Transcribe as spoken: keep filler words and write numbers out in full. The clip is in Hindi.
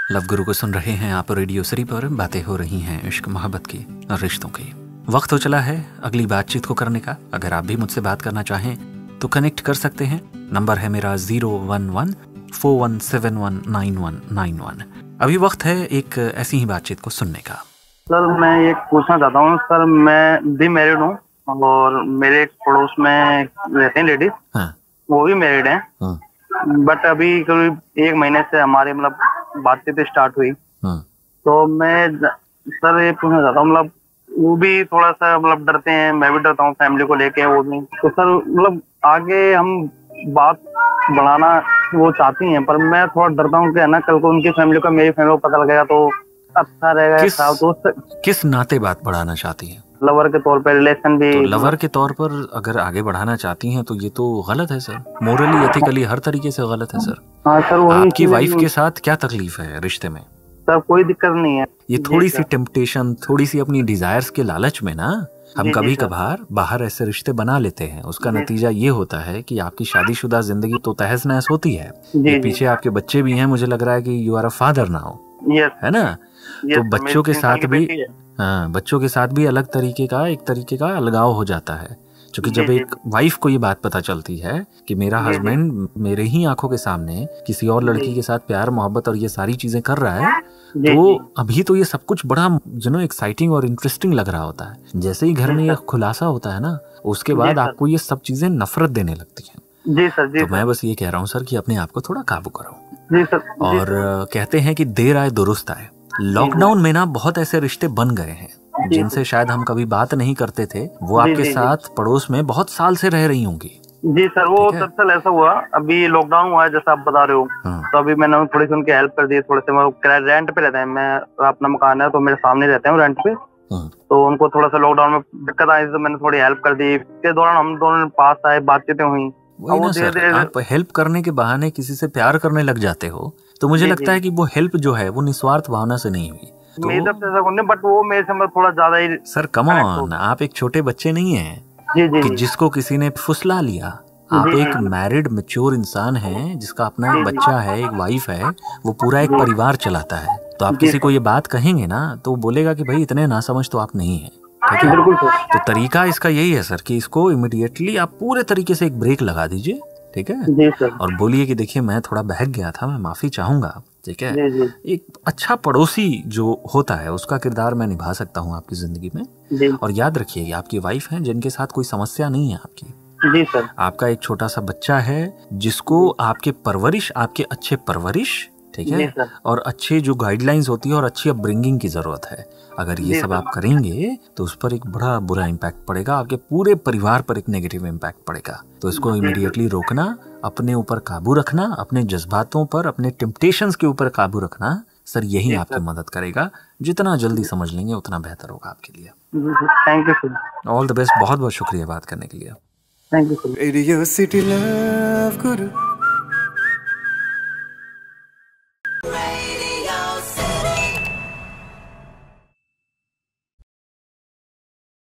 लव गुरु को सुन रहे हैं आप रेडियो सरी पर। बातें हो रही हैं इश्क मोहब्बत की और रिश्तों की। वक्त हो चला है अगली बातचीत को करने का। अगर आप भी मुझसे बात करना चाहें तो कनेक्ट कर सकते हैं। नंबर है मेरा zero one one four one seven one nine one nine one. अभी वक्त है एक ऐसी ही बातचीत को सुनने का। सर मैं ये पूछना चाहता हूँ सर, मैं भी मैरिड हूँ और मेरे एक पड़ोस में रहते हैं लेडीज। हाँ। वो भी मैरिड हैं। हाँ। बट अभी करीब एक महीने से हमारी मतलब बातचीत स्टार्ट हुई। हाँ। तो मैं सर ये पूछना चाहता हूँ, मतलब वो भी थोड़ा सा मतलब डरते हैं, मैं भी डरता हूँ फैमिली को लेके। वो भी तो सर मतलब आगे हम बात बढ़ाना वो चाहती हैं, पर मैं थोड़ा डरता हूँ कि है ना कल को उनकी फैमिली को मेरी फैमिली को पता लगेगा तो अच्छा रहेगा। किस, तो किस नाते बात बढ़ाना चाहती हैं? लवर के तौर पर रिलेशन भी। तो लवर के तौर पर अगर आगे बढ़ाना चाहती हैं तो ये तो गलत है सर। मोरली एथिकली हर तरीके से गलत है सर। हाँ सर, वही आपकी वाइफ के साथ क्या तकलीफ है रिश्ते में? सर कोई दिक्कत नहीं है। ये थोड़ी सी टेम्पटेशन, थोड़ी सी अपनी डिजायर्स के लालच में ना हम कभी कभार बाहर ऐसे रिश्ते बना लेते हैं। उसका नतीजा ये होता है कि आपकी शादीशुदा जिंदगी तो तहस नहस होती है। पीछे आपके बच्चे भी हैं, मुझे लग रहा है कि you are a father now, है ना? तो बच्चों के साथ भी हाँ बच्चों के साथ भी अलग तरीके का एक तरीके का अलगाव हो जाता है। क्योंकि जब एक वाइफ को ये बात पता चलती है कि मेरा हस्बैंड मेरे ही आंखों के सामने किसी और लड़की के साथ प्यार मोहब्बत और ये सारी चीजें कर रहा है, तो अभी तो ये सब कुछ बड़ा जो नो एक्साइटिंग और इंटरेस्टिंग लग रहा होता है। जैसे ही घर में ये खुलासा होता है ना, उसके बाद आपको ये सब चीजें नफरत देने लगती हैं। जी सर, जी तो मैं बस ये कह रहा हूँ सर कि अपने आप को थोड़ा काबू करो। जी सर। और कहते हैं कि देर आए दुरुस्त आए। लॉकडाउन में ना बहुत ऐसे रिश्ते बन गए हैं जिनसे शायद हम कभी बात नहीं करते थे। वो आपके साथ पड़ोस में बहुत साल से रह रही होंगी। जी सर, वो दरअसल ऐसा हुआ, अभी लॉकडाउन हुआ है जैसा आप बता रहे हो। हाँ। तो अभी मैंने थोड़ी सी उनकी हेल्प कर दी। थोड़े से वो रेंट पे रहते हैं, मैं अपना मकान है तो मेरे सामने रहते हैं रेंट पे। हाँ। तो उनको थोड़ा सा लॉकडाउन में दिक्कत आई तो मैंने थोड़ी हेल्प कर दी। इसके दौरान हम दोनों पास आए, बातचीतें हुई। ना सर, आप हेल्प करने के बहाने किसी से प्यार करने लग जाते हो तो मुझे लगता है कि वो हेल्प जो है वो निस्वार्थ भावना से नहीं हुई। तो मेरी तरफ से ऐसा नहीं, बट वो मेरे से थोड़ा ज्यादा ही। सर कम ऑन, आप एक छोटे बच्चे नहीं हैं जी जी, कि जिसको किसी ने फुसला लिया। आप एक मैरिड मैच्योर इंसान हैं जिसका अपना एक बच्चा है, एक वाइफ है, वो पूरा एक परिवार चलाता है। तो आप किसी को ये बात कहेंगे ना तो बोलेगा कि भाई इतने नासमझ तो आप नहीं हैं, ठीक है? तो तरीका इसका यही है सर कि इसको इमीडिएटली आप पूरे तरीके से एक ब्रेक लगा दीजिए, ठीक है? और बोलिए कि देखिए मैं थोड़ा बहक गया था, मैं माफी चाहूंगा, ठीक है? एक अच्छा पड़ोसी जो होता है उसका किरदार मैं निभा सकता हूँ आपकी जिंदगी में। और याद रखिए कि आपकी वाइफ है जिनके साथ कोई समस्या नहीं है आपकी। जी सर। आपका एक छोटा सा बच्चा है जिसको आपके परवरिश, आपके अच्छे परवरिश, ठीक है, और अच्छे जो गाइडलाइंस होती है और अच्छी अपब्रिंगिंग की जरूरत है। अगर ये सब आप करेंगे तो उस पर एक बड़ा बुरा इम्पैक्ट पड़ेगा, आपके पूरे परिवार पर एक नेगेटिव इम्पैक्ट पड़ेगा। तो इसको इमीडिएटली रोकना, अपने ऊपर काबू रखना, अपने जज्बातों पर, अपने टेम्पटेशंस के ऊपर काबू रखना सर, यही आपकी मदद करेगा। जितना जल्दी समझ लेंगे उतना बेहतर होगा आपके लिए। Thank you sir, all the best. बहुत बहुत शुक्रिया बात करने के लिए। Thank you sir. Radio city love Guru.